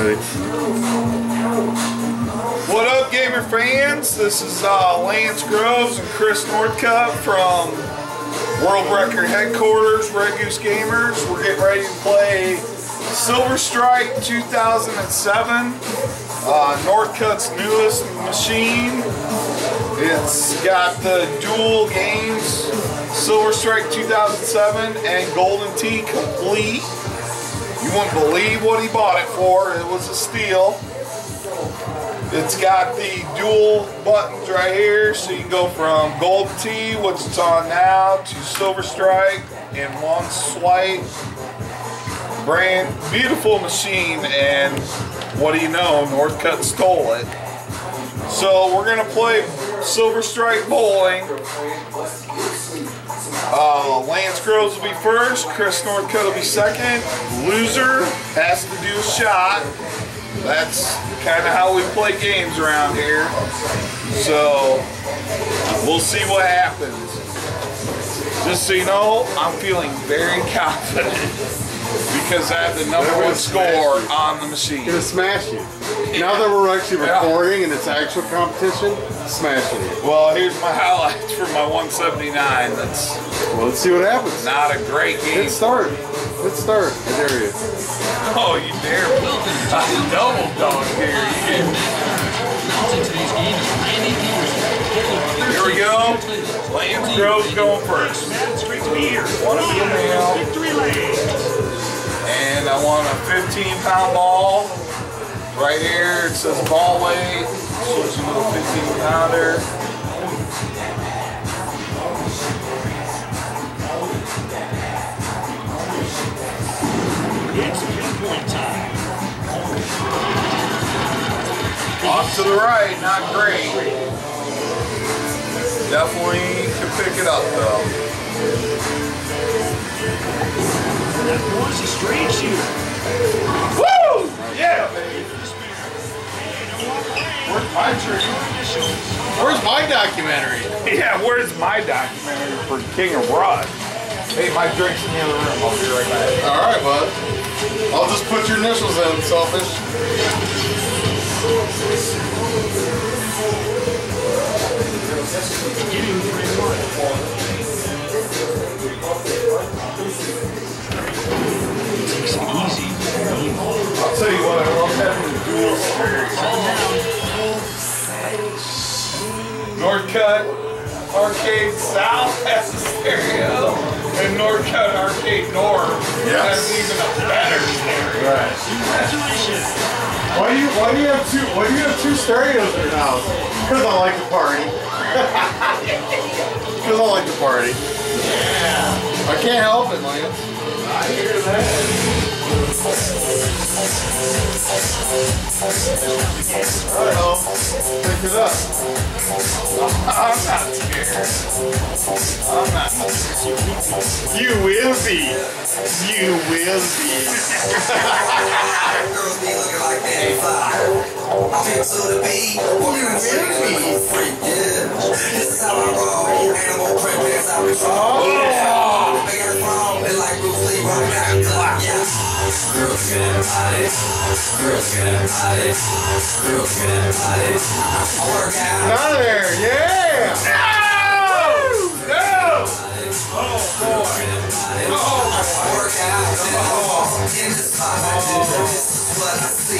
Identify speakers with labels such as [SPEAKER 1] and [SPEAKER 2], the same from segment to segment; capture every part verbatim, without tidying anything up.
[SPEAKER 1] ready.
[SPEAKER 2] What up, gamer fans? This is uh, Lance Groves and Chris Northcutt from World Record Headquarters, Red Goose Gamers. We're getting ready to play Silver Strike two thousand seven, uh, Northcutt's newest machine. It's got the dual games, Silver Strike two thousand seven and Golden Tee complete. You wouldn't believe what he bought it for. It was a steal. It's got the dual buttons right here, so you can go from Golden Tee, which it's on now, to Silver Strike in one swipe. Brand beautiful machine, and what do you know, Northcutt stole it. So we're gonna play Silver Strike bowling. Uh, Lance Groves will be first, Chris Northcutt will be second. Loser has to do a shot. That's kind of how we play games around here. So we'll see what happens. Just so you know, I'm feeling very confident because I have the number one score on the machine.
[SPEAKER 1] Gonna smash you. Now that we're actually recording and it's actual competition, smashing you.
[SPEAKER 2] Well, here's my highlights for my one seventy-nine. That's
[SPEAKER 1] well, let's see what happens.
[SPEAKER 2] Not a great game.
[SPEAKER 1] Let's start. Let's start. I dare you.
[SPEAKER 2] Oh, you dare me. I double dog here. Here we go. Lance Groves going first. Want to be a male. And I want a fifteen pound ball. Right here it says ball weight. Switching to a fifteen pounder.
[SPEAKER 3] It's pinpoint time.
[SPEAKER 2] Off to the right, not great. Definitely can pick it up though.
[SPEAKER 3] That was a straight shooter.
[SPEAKER 2] Woo! Yeah, baby. Where's my tree?
[SPEAKER 1] Where's my documentary?
[SPEAKER 2] Yeah, where's my documentary for King of Rod? Hey, my drink's in the other room. I'll be right back.
[SPEAKER 1] All right, bud. I'll just put your initials in, selfish.
[SPEAKER 3] Getting three one. Takes it easy.
[SPEAKER 2] I'll tell you what, I love having the dual stereo. Northcutt Arcade South has a stereo, and Northcutt Arcade North
[SPEAKER 1] yes.
[SPEAKER 2] has even a better stereo.
[SPEAKER 1] Right.
[SPEAKER 3] Congratulations.
[SPEAKER 1] Why do you why do you have two why do you have two stereos in your house? Because I like to party. Because I like to party.
[SPEAKER 2] Yeah.
[SPEAKER 1] I can't help it, Lance.
[SPEAKER 2] I hear that.
[SPEAKER 1] I know. Pick it up.
[SPEAKER 2] I'm not scared. I'm not scared.
[SPEAKER 1] You will be. You will be.
[SPEAKER 4] Girls be looking like they fly. I'm into the beat. Walking in the city, freak, yeah. This is how I roll. Animal print, that's how we roll. Yeah. They got it wrong. They like Bruce Lee, running out the clock, yeah. Girls get about it. Girls get about it. Girls get about it. I work out.
[SPEAKER 1] Out of there, yeah!
[SPEAKER 2] No! No! Oh boy! Oh
[SPEAKER 4] I work out. In the spot, this is what I see.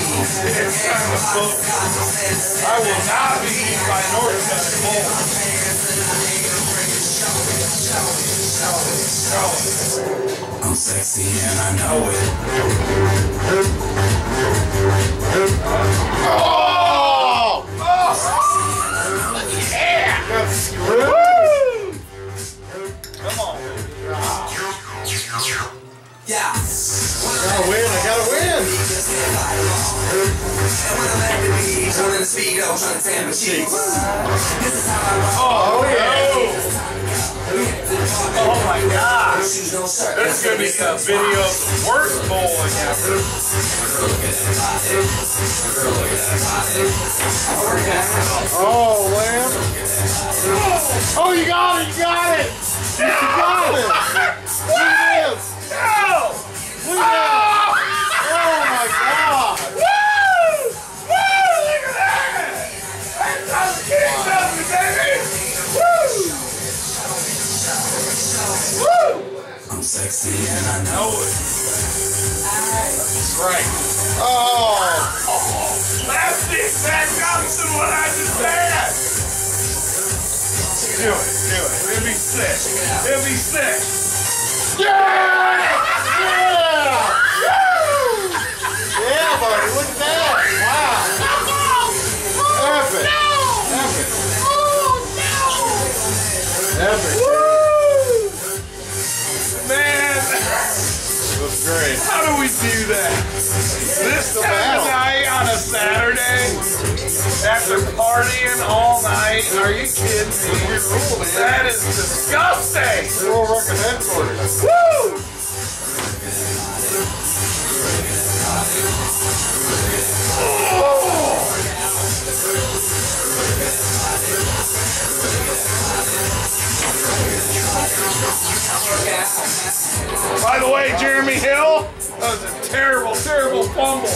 [SPEAKER 2] I will not be beat by Northcutt anymore.
[SPEAKER 4] I'm sexy and I know it.
[SPEAKER 1] Oh!
[SPEAKER 2] Oh! Yeah!
[SPEAKER 1] That's good.
[SPEAKER 2] Woo! Come on.
[SPEAKER 4] Yeah.
[SPEAKER 1] I gotta win, I gotta win.
[SPEAKER 2] Oh, yeah. Oh my gosh. This is going to be a video of the worst bowling ever.
[SPEAKER 1] Oh, Lamb. Oh, you got it, you got it. You got it. Look at this.
[SPEAKER 2] No!
[SPEAKER 1] Look at that. Oh my God.
[SPEAKER 2] Woo!
[SPEAKER 1] Oh.
[SPEAKER 2] That's the exact opposite of what I just said. Do it, do it. It'll be sick. It'll be sick.
[SPEAKER 1] Yeah! Yeah! Yeah, buddy, look at that. Wow. Epic. Epic. Epic.
[SPEAKER 2] Woo! Man,
[SPEAKER 1] That's great.
[SPEAKER 2] how do we do that? This
[SPEAKER 1] The
[SPEAKER 2] time
[SPEAKER 1] battle.
[SPEAKER 2] of night on a Saturday, after partying all night? Are you kidding me? That is disgusting.
[SPEAKER 1] World Record Headquarters.
[SPEAKER 2] Woo! By the way, Jeremy Hill, that was a terrible, terrible fumble.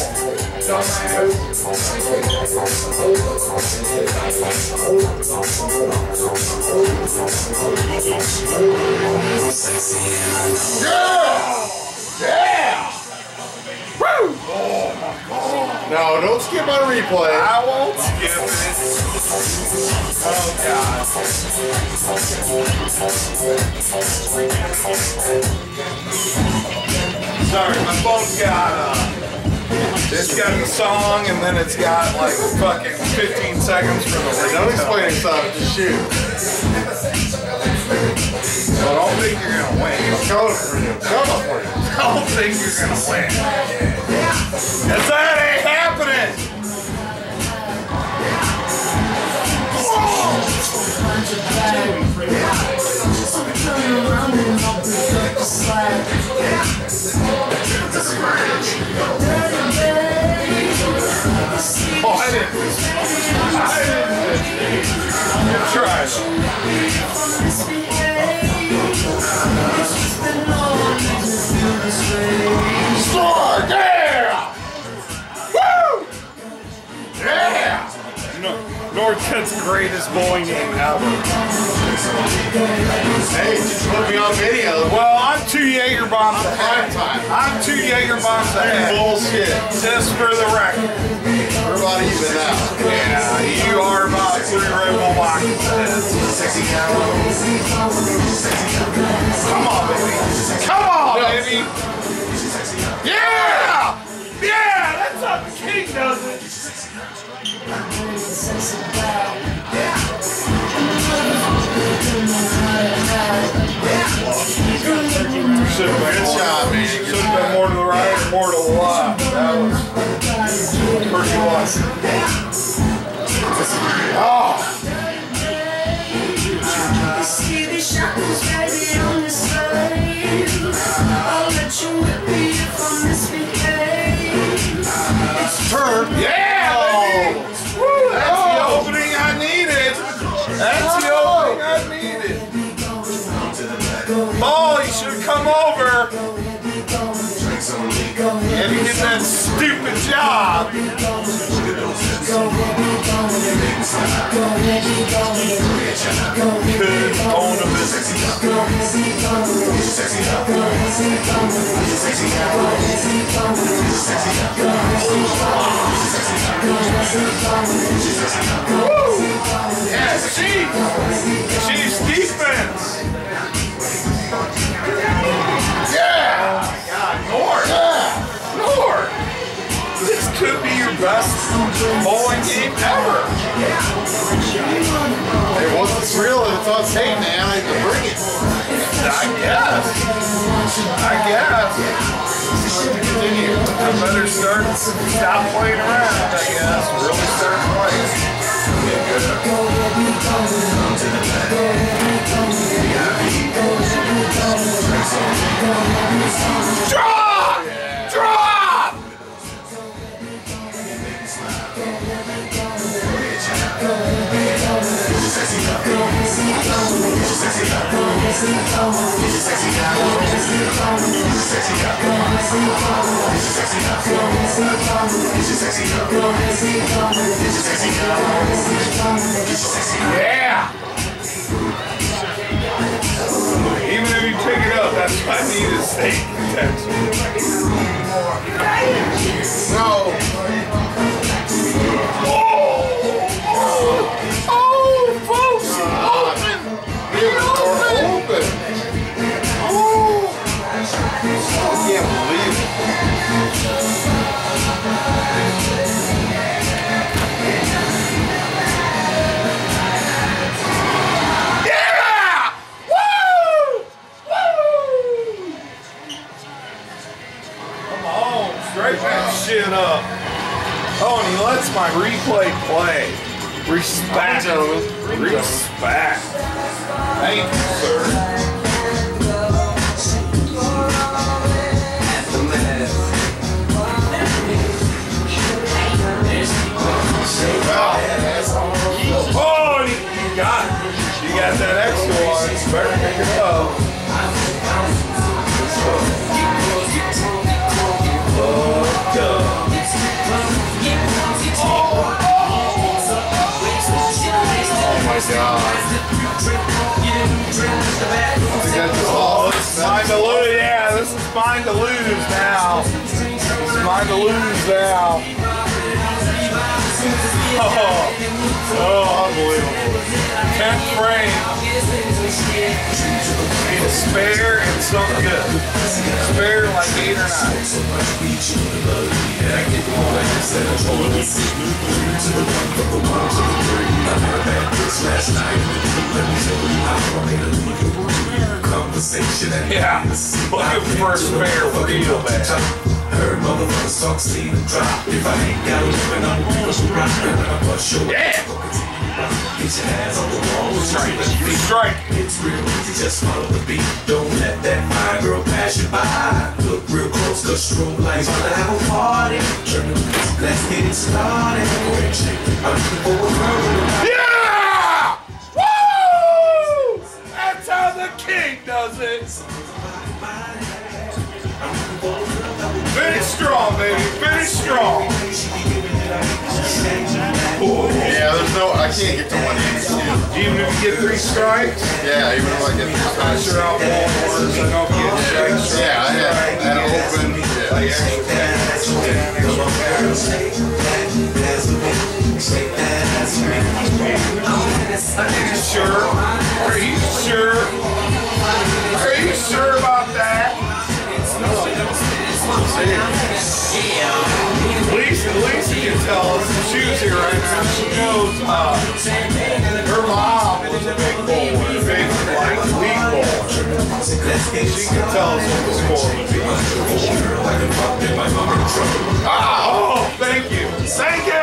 [SPEAKER 1] Yeah! Yeah! Woo! No, don't skip on replay.
[SPEAKER 2] I won't skip it. Oh, God. Sorry, my phone's got, uh, it's got the song and then it's got like fucking fifteen seconds for the
[SPEAKER 1] Hey, don't explain yourself, just shoot.
[SPEAKER 2] I don't think you're gonna win.
[SPEAKER 1] Coming for you. Coming for you.
[SPEAKER 2] I don't think you're gonna win. That's that ain't happening. Oh, I didn't. I didn't. Try it.
[SPEAKER 1] Score! Yeah! Woo! Yeah!
[SPEAKER 2] Northcutt's greatest bowling game ever.
[SPEAKER 1] Hey, just put me on video.
[SPEAKER 2] Well, I'm two Jaeger bombs
[SPEAKER 1] Prime
[SPEAKER 2] ahead.
[SPEAKER 1] time.
[SPEAKER 2] I'm two Jaeger bombs ahead.
[SPEAKER 1] Bullshit.
[SPEAKER 2] Just for the record.
[SPEAKER 1] We're about even now.
[SPEAKER 2] Yeah, you are about three Red Bull boxes ahead. Come on, baby. Come on, baby. Yeah! Yeah! That's how the king does it. Should have
[SPEAKER 1] Good job, man.
[SPEAKER 2] Should have been more to the right or more to the left. That was pretty lucky. Oh!
[SPEAKER 5] See the shackles riding on the slave. I'll let you whip me if I misbehave. It's
[SPEAKER 1] Turn.
[SPEAKER 2] Yeah! Baby! Woo, that's the opening I needed. That's the opening I needed. Ball, you should have come over and get that stupid job. Could own a business. Woo! Yeah, Chiefs! Chiefs defense! Yeah! Oh my God, North! Yeah. North! This could be your best bowling game ever!
[SPEAKER 1] Hey, once it's real and it's on tape, man, I can bring it.
[SPEAKER 2] I guess. I guess.
[SPEAKER 1] Continue.
[SPEAKER 2] I better start, stop playing around, I guess. Really start playing. Drop! Drop! Yeah! Even if you pick it up, that's why I need to stay in contention.
[SPEAKER 1] No,
[SPEAKER 2] Oh, and he lets my replay play. Respect. Respect. Thank you, sir. Oh, and you got it. You got that extra one. You better pick it up. Oh, this is mine to lose. Yeah, this is mine to lose now. This is mine to lose now. Oh, oh, unbelievable. Tenth frame. Need a spare and something good. Spare like eight or nine. Yeah, looking for a spare real bad. Heard motherfuckers talk, see the drop. If I ain't got a living, I'm gonna rock. Yeah! Get your hands on the wall, strike. Strike. It's real easy, just follow the beat. Don't let that fine girl pass you by. Look real close, cause strobe lights on to have a party. Let's get it started. Yeah! Woo! That's how the king does it. Finish strong, baby. Finish strong.
[SPEAKER 1] Yeah, there's no, I can't get to one eighty-two.
[SPEAKER 2] Even if you get three strikes?
[SPEAKER 1] Yeah, even if I get three strikes.
[SPEAKER 2] You're out Walmart, so don't get strikes.
[SPEAKER 1] Yeah, I had, I had open.
[SPEAKER 2] Like extra ten, extra ten, extra ten. Are you sure? Are you sure? Are you sure about that? Lisa, Lisa can tell us if she was here right now. She knows uh, her mom was a big bowler, a big like league bowler. She can tell us what the score would be. Ah, oh, thank you, thank you.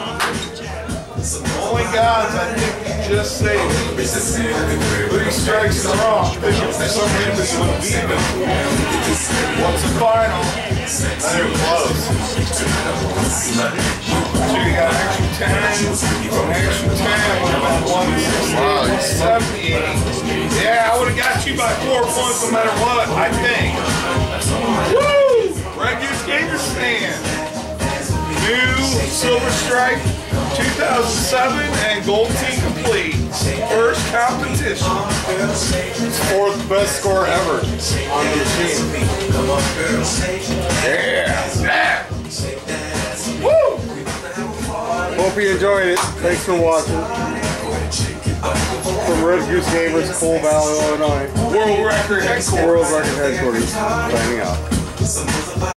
[SPEAKER 2] Only guys I think you just saved. Three strikes in a row. Fishing for some reason would beat them. What's the final? Not even close. So you got an extra ten, an extra ten, would have been one seventy-eight. Yeah, I would have got you by four points no matter what, I think. Woo! Red Goose Gamer stand. New Silver Strike two thousand seven and Gold Team complete. First competition.
[SPEAKER 1] Fourth best score ever on the team.
[SPEAKER 2] Yeah. Yeah.
[SPEAKER 1] Woo! Hope you enjoyed it. Thanks for watching. From Red Goose Gamers, Coal Valley, Illinois.
[SPEAKER 2] World Record Headquarters.
[SPEAKER 1] World Record Headquarters. Signing out.